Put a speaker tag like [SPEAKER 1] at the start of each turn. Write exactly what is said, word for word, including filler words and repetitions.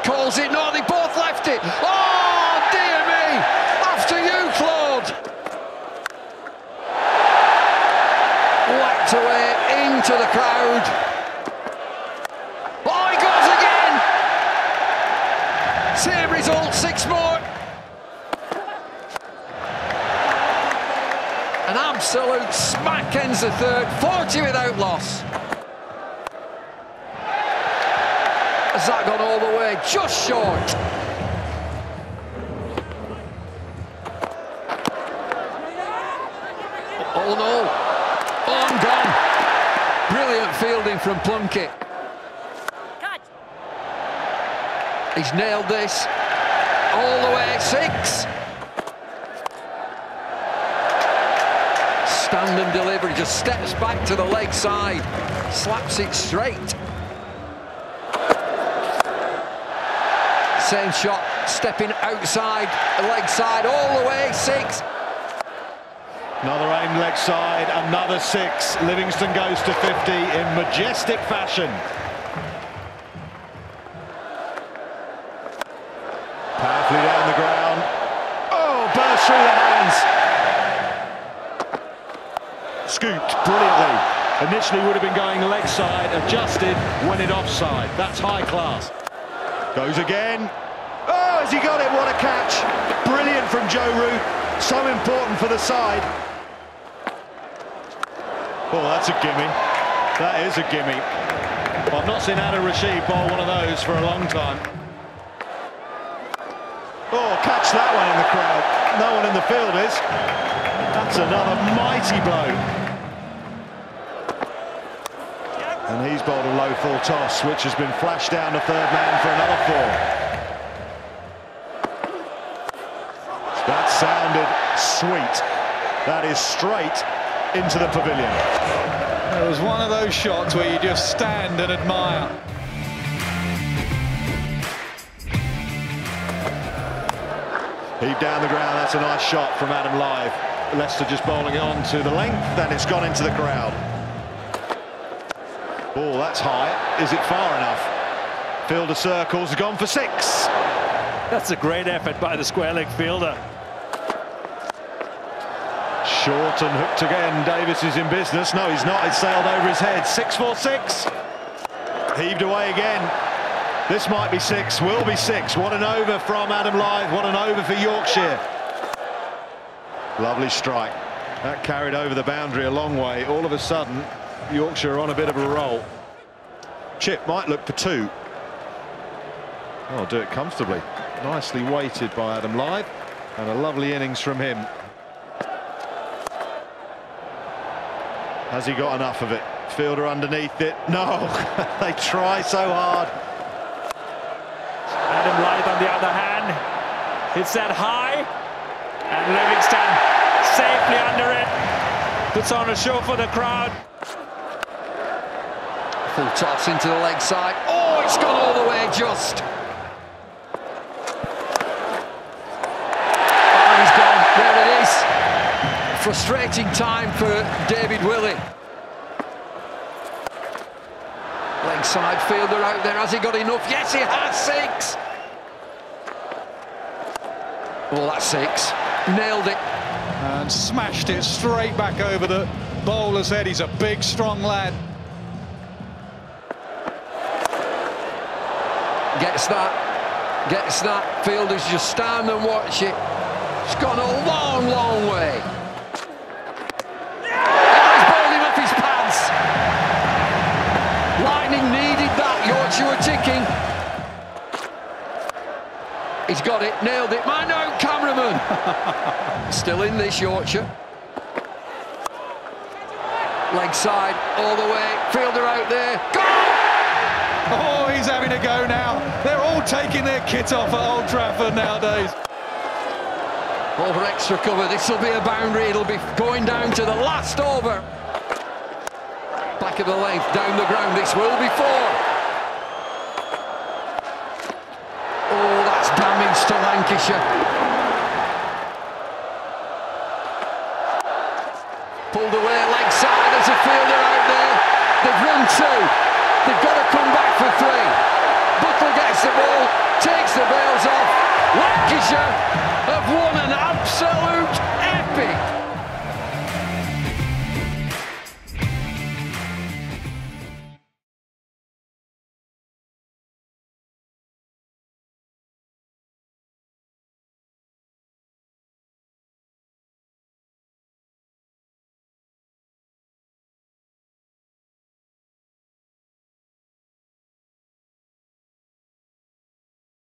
[SPEAKER 1] calls it. No, they both left it. Oh, dear me. After you, Claude. Whacked away into the crowd. Oh, he goes again. Same result, six more. An absolute smack ends the third, forty without loss. Has that gone all the way? Just short. Oh no. Oh, I'm gone. Brilliant fielding from Plunkett. He's nailed this. All the way, six. Stand and delivery, just steps back to the leg side, slaps it straight. Same shot, stepping outside, leg side, all the way, six.
[SPEAKER 2] Another aim leg side, another six. Livingston goes to fifty in majestic fashion. Powerfully down the ground. Oh, burst through the hands. Scooped brilliantly. Initially would have been going leg side, adjusted, went it offside. That's high class. Goes again. Oh, has he got it? What a catch. Brilliant from Joe Root. So important for the side. Oh, that's a gimme. That is a gimme. Well, I've not seen Adam Rashid bowl one of those for a long time. Oh, catch that one in the crowd. No one in the field is. That's another mighty blow. And he's bowled a low full toss, which has been flashed down to third man for another four. That sounded sweet. That is straight into the pavilion.
[SPEAKER 3] It was one of those shots where you just stand and admire.
[SPEAKER 2] Heave down the ground, that's a nice shot from Adam Live. Leicester just bowling it on to the length, and it's gone into the crowd. Oh, that's high. Is it far enough? Fielder circles, has gone for six.
[SPEAKER 4] That's a great effort by the square leg fielder.
[SPEAKER 2] Short and hooked again. Davis is in business. No, he's not. It's sailed over his head. Six for six. Heaved away again. This might be six, will be six. What an over from Adam Live. What an over for Yorkshire. Lovely strike. That carried over the boundary a long way. All of a sudden, Yorkshire are on a bit of a roll. Chip might look for two. Oh, do it comfortably. Nicely weighted by Adam Live. And a lovely innings from him. Has he got enough of it? Fielder underneath it. No, they try so hard.
[SPEAKER 4] Adam Live on the other hand. Hits that high. And Livingston safely under it. Puts on a show for the crowd.
[SPEAKER 1] Full toss into the leg side. Oh, it's gone all the way just. Oh, he's gone. There it is. Frustrating time for David Willey. Leg side fielder out there. Has he got enough? Yes, he has. Six. Oh, that's six. Nailed it.
[SPEAKER 3] And smashed it straight back over the bowler's head. He's a big, strong lad.
[SPEAKER 1] Gets that. Gets that. Fielders just stand and watch it. It's gone a long, long way. He's bowled him off his pads. Lightning needed that. Yorkshire were ticking. He's got it, nailed it. Man out, cameraman. Still in this, Yorkshire. Leg side, all the way. Fielder out there. Go!
[SPEAKER 3] Oh, he's having a go now. They're all taking their kit off at Old Trafford nowadays.
[SPEAKER 1] Over extra cover. This will be a boundary. It'll be going down to the last over. Back of the length, down the ground. This will be four. Oh, that's damage to Lancashire. Pulled away, leg side. There's a fielder out there. They've run two. They've got to come back for